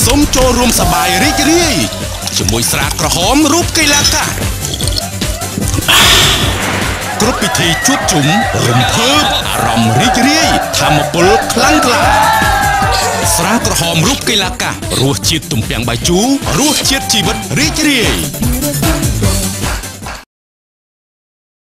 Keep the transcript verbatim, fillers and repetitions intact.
សូមចូលរួមសប្បាយរីករាយជាមួយស្រាក្រហមរូបកីឡាកាគ្រប់ពិធីជួបជុំរំភើបអារម្មណ៍រីករាយធម៌ពលខ្លាំងក្លាស្រាក្រហមរូបកីឡាករសជាតិទំពាំងបាយជូររសជាតិជីវិតរីករាយ